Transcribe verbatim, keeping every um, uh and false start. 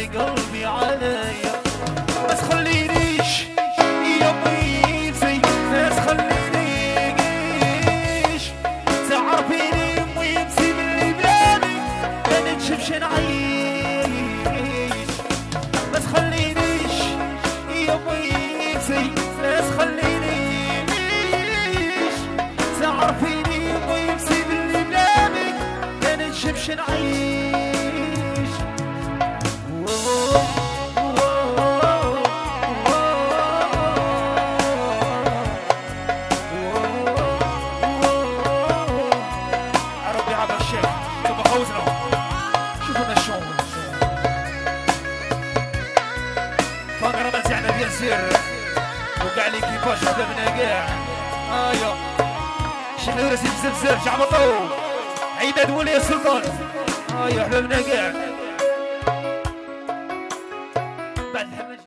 خلي قلبي عليا ما تخلينيش يا بيتي ما تخلينيش تعرفيني ميمتي من بلادي ما ننشفش نعيش ما تخلينيش يا بيتي ما تخلينيش تعرفيني ميمتي من بلادي ما ننشفش نعيش وقع لي كيفاش حبابنا كاع ايا شحال راسي بزاف بزاف جعبطو عباد ولي السلطان ايا حبابنا كاع